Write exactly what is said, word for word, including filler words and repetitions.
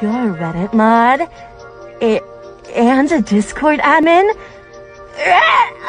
You're a Reddit mod? A- and a Discord admin?